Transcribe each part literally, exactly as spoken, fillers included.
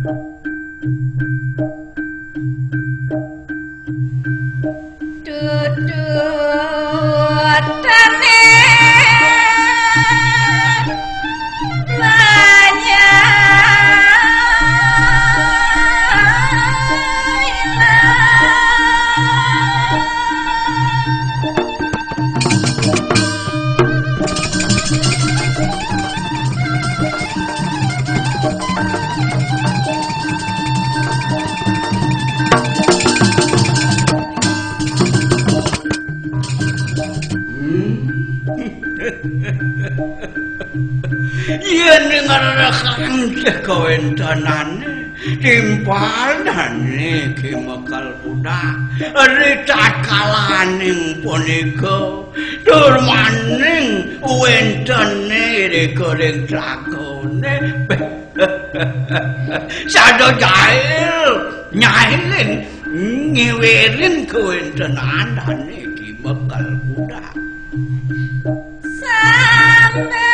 Yen ngerekang kawentanane timpanane ki mekal budak ricat kalaning punika durmaning wentene rekoring lakone sado jail nyailin ngiwerin kawentanane ki mekal budak sampe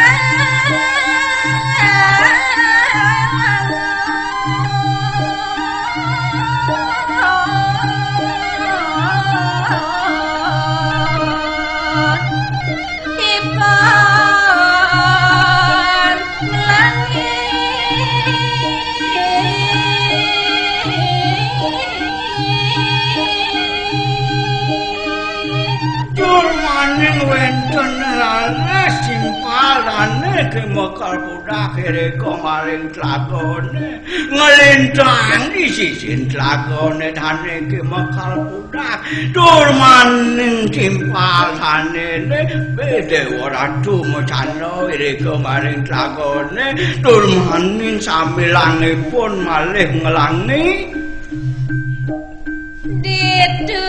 simpalane ke mekal budak reka maring tlakone ngelintang di sisin tlakone dane ke mekal budak tur maning simpalane bede ora tumecana reka maring tlakone tur maning samilangipun malih ngelangi ditu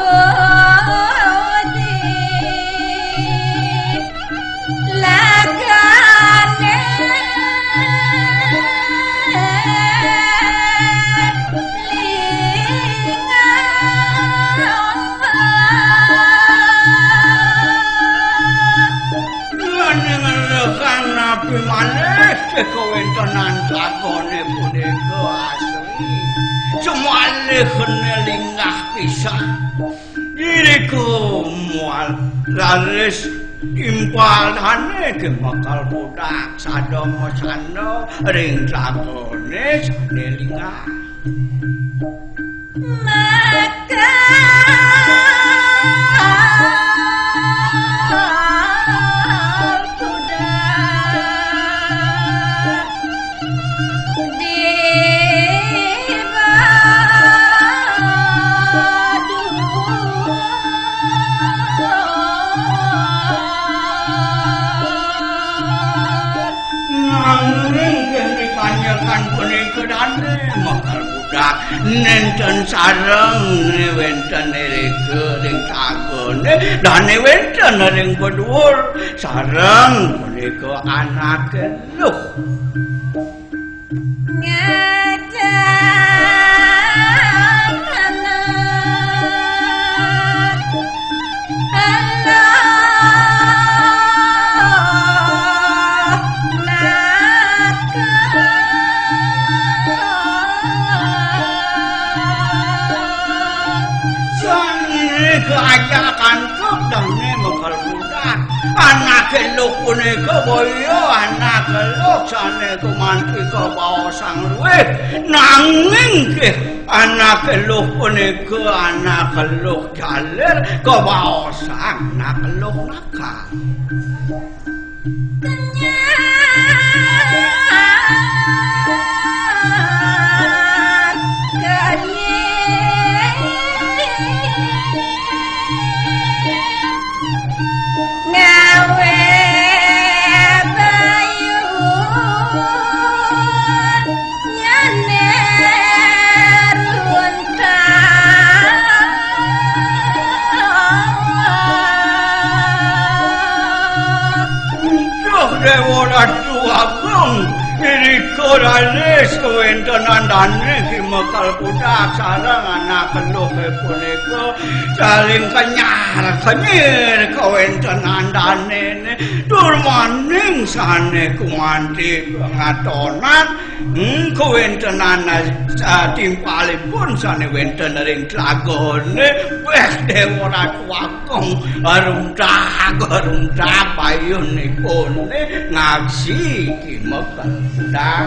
kawentenan lakone punika asli semale kene lingah pisan diriku mual laris impalane ke bakal budak sadama sano ring lakone sane lingah maka nenten sareng wenten reke ring kagone dane wenten ring bedhuwur sareng punika anak luh keajakan kedane mekal budak anak elok punika boyo anak elok sane kumanti kebawa sang luwe nanging ke anak elok punika anak elok jaler kebawa sang anak elok nakal Dewa Ratu Agung Iriko ora wis kewenten andane ki mekal putak sareng anak keluhe punika saling kenyar kenyir kewenten andane tur maning sane kumanthi ngatonan kewenten ana timpalipun sane wenten ring tlagone weh ora kuwakong aruntak aruntak payunipun ngaji ki mekal putak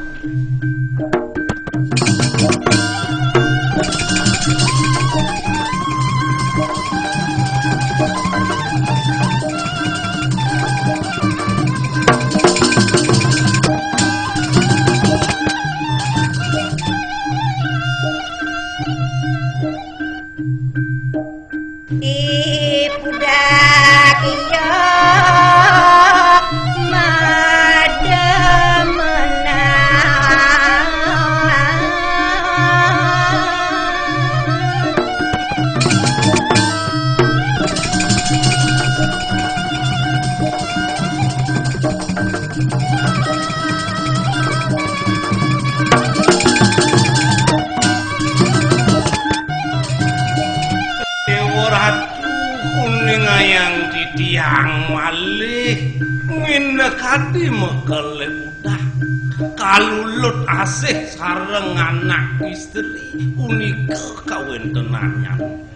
ngindekati mekele udah kalulut asih sareng anak istri punika kawentenannya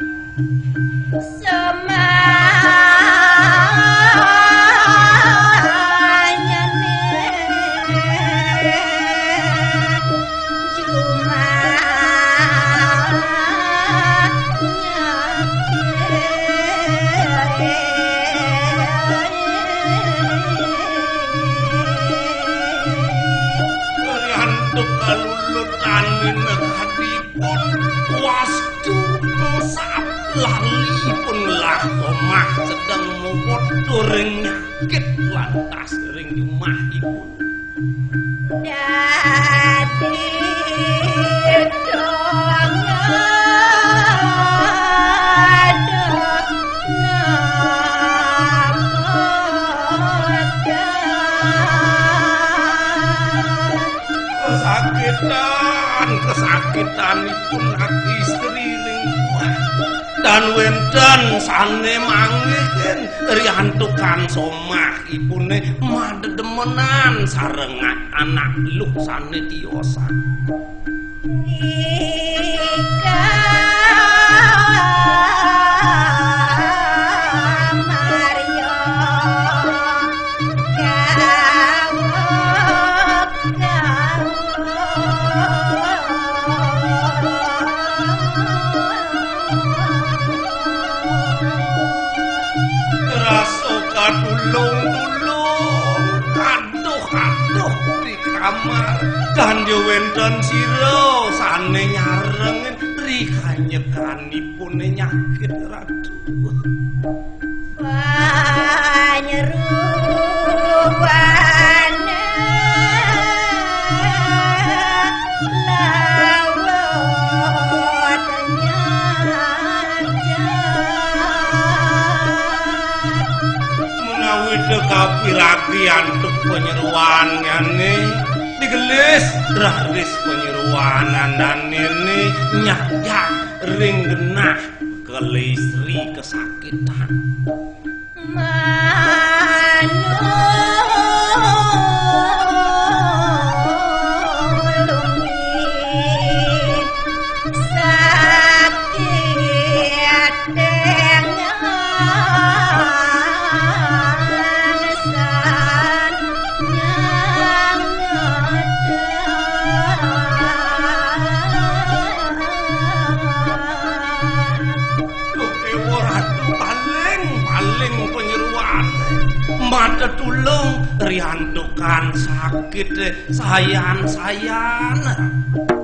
sedang mengkotor ring nyakit lantas ring rumah ibu dadi kesakitan kesakitan ibu hati istri ring dan wenten sane manggen riantukan somah ipune madedemenan sareng anak luh sane tiosa ika Mario tulung-tulung aduh-aduh di kamar dan yo wenten sira sane nyarengen rikanyekanipun nyakit ratu panyeruwane kapiragi antuk penyeruan ngene digelis raris penyeruan andan ini nyak-nyak ring genah ke istri kesakitan mata tulung riantukan sakit sayan-sayan